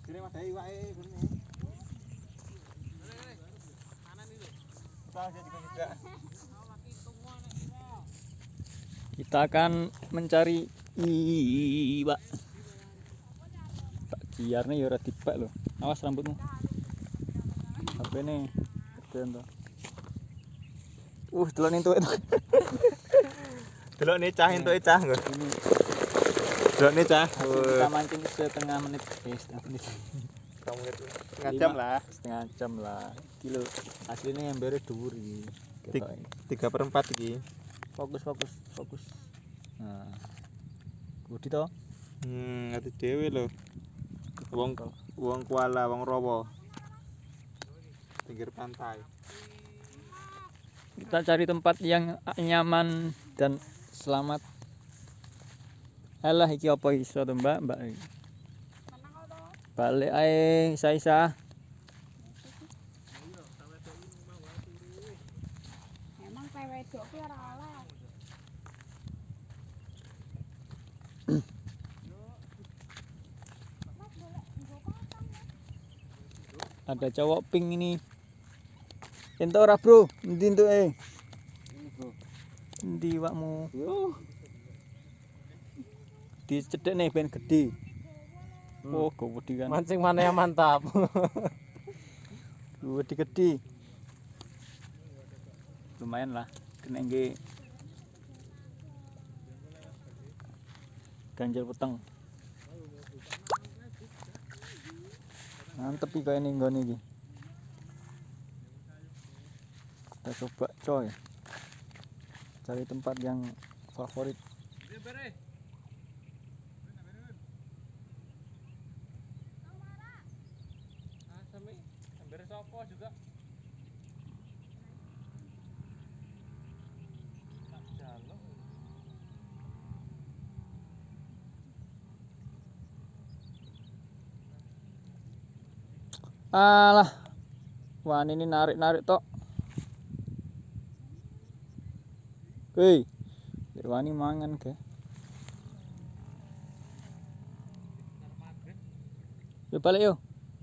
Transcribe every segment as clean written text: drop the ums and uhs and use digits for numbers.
Kene madai wae kene. Kita akan mencari iwak. Tak giarnya ya ora dibak lho. Awas rambutmu. HP-ne gede to. Delok entuk itu. Delok ne cah entuke cah nggo. Delok ne cah. Kita mancing setengah menit. Setengah menit. Setengah jam lah. Setengah jam lah. Kilo aslinya embere dhuwur iki. 3/4 iki. Fokus. Nah. Budi to. Ati dhewe lho. Wong Kuala, wong Rawa. Pinggir pantai. Kita cari tempat yang nyaman dan selamat. Alah iki apa iso to, Mbak? Balik ae Isa. Emang kayak wedok ki ora oleh. Ada cowok pink ini. Entuk ora, Bro? Endi entuke? Endi wakmu? Dicedhek nih ben gede. Oh, gede kan. Mancing mana yang mantap. Gede. Lumayan lah. Kena nge ganjel peteng. Mantep iki kaya ning nggone iki. Kita coba coy. Cari tempat yang favorit. Juga. Alah. Wah, ini narik tok. Hei. Wani mangan ke. Yo balik yo.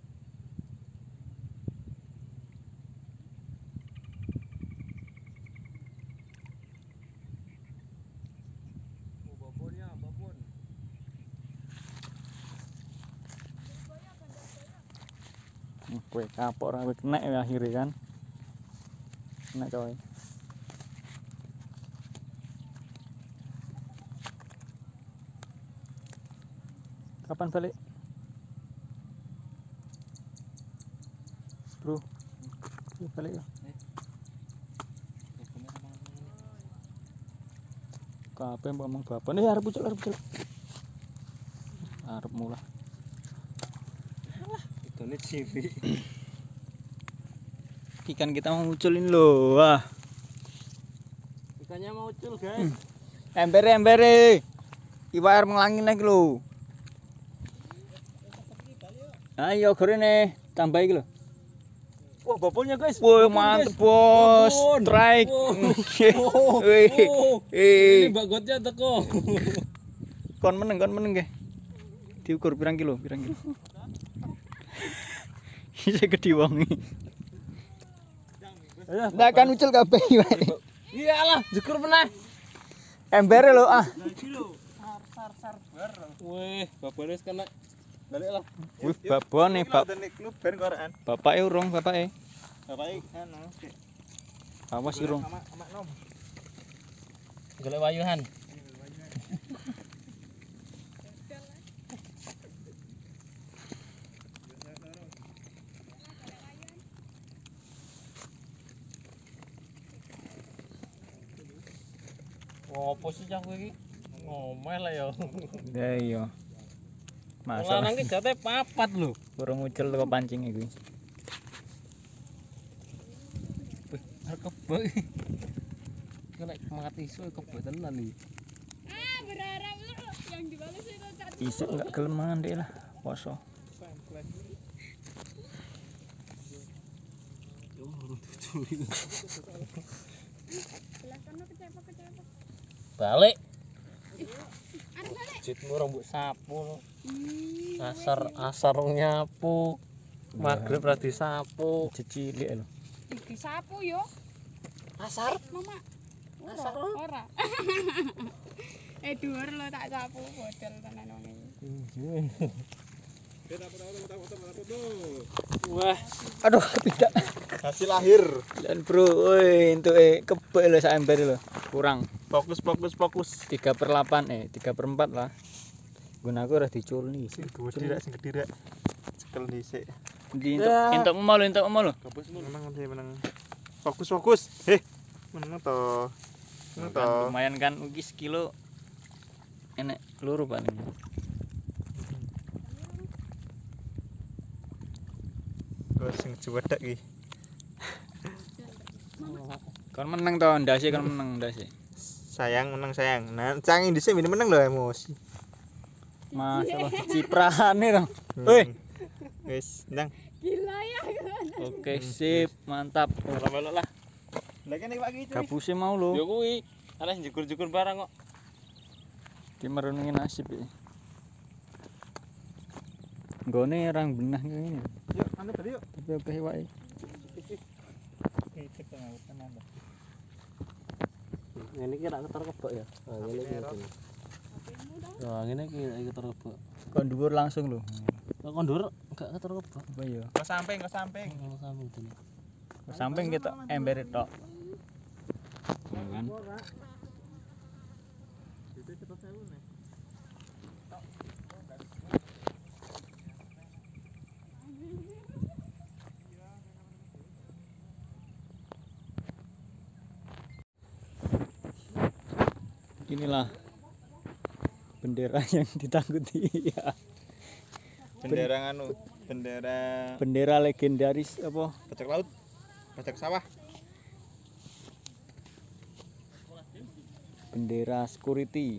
Kue kapok ra kena ya akhirnya kan. Kena coy. Kapan balik? Bro. Balik ya. Kape ngomong bapak nih arep pucuk. Arep mulai. Ini ciri. Ikan kita mau munculin loh. Wah. Ikannya mau muncul, guys. Embere. Iwak air menglangin lagi lo. Ayo gorene tambah iki lho. Wah, bapolnya, guys. Woi, mantep, Bos. Strike. Ini bagotnya teko. Kon meneng nggih. Diukur pirang kilo? Bisa gede wong iki. Ndak kan ucul kabeh wae. Iyalah, jukur meneh. Embere lho ah. Sar bar. Wih, babone wis kena. Balik lah. Wih, babone ben koran. Bapake urung, bapake. Bapake anu. Awas irung. Amak nom. Golek wayuhan. Opo sih cah kowe iki? Ngomel lah ya. Ya iya. Masa Lanang iki jate papat lho. urung ucul teko pancing iki. Wih, arep kebo. Kena mati iso kebo tenan iki. Berharap lu yang dibalas itu cat. Isuk enggak gelem mangan deh lah, poso. Yo, urung tutu. Belah kono kecepak. Balik. Arep balik. Jitmu rambut sapu lo. Hmm, Asar rong nyapu. Magrib ra disapu. Cilik lho. disapu yo. Asar. Mama. Asar. Ora. Dhuwur lo tak sapu bodol tenan wong iki. Wah, Aduh, tidak. Hasil akhir. Dan bro, woi, entuke kebek lho sak ember lho. Kurang. Fokus. 3/8 3/4 lah. Gunaku ora diculni. Sing gede sing gede rek. Cekel dhisik. Di entuk mau lho. Menang. Fokus. Menang to. Kan lumayan kan iki sekilo enek loro paling. Terus sing jewedek iki. Kon menang to, ndase kon menang ndase. Sayang. Nah, canggih dhisik menang lho emosi. Masalah ciprane to. Woi, Wis, ndang. Gila ya. oke sip, mantap. ora melok lah. Lah kene Pak iki. Gabuse mau lho. Yo kuwi, ana jukur-jukur barang kok. Ki merenungi nasib iki. Nggone rang benah ngene. Yuk, anu tadi yuk. Tapi oke wae. Ngene iki ra ketar kebak ya. Ah ngene iki. Ah ngene iki ra ketar kebak. Kon dhuwur langsung lho. Kok kondur gak ketar kebak. Apa ya? Ke samping. Kalau sambung tuh. Samping kita ember tok. Ya kan? Inilah bendera yang ditakuti ya. Bendera Bendera legendaris apa? bajak laut. Bajak sawah. Bendera security.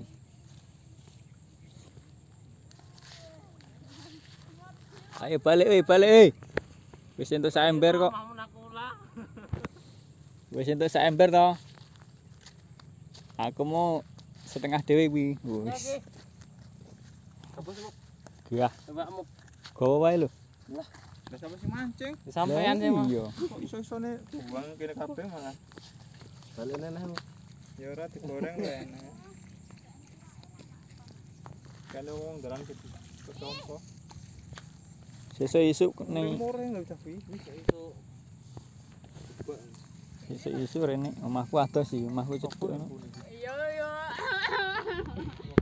Ayo balik. Wis entuk sak ember kok. Wis entuk sak ember to. Aku mau setengah dhewe kuwi. Wis. Gah, Mbakmu gowo wae lho. Lah sapa sing mancing? sampean sih mah. Iya. Kok iso-isone buang kene kabeh malah. Balik neh. Ya ora digoreng lho enak. Kalau wong dalan ketompo. Sesuk isuk ning Murah lho capi. sesuk isuk rene omahku adoh sih, omahku cedhuk. Iya.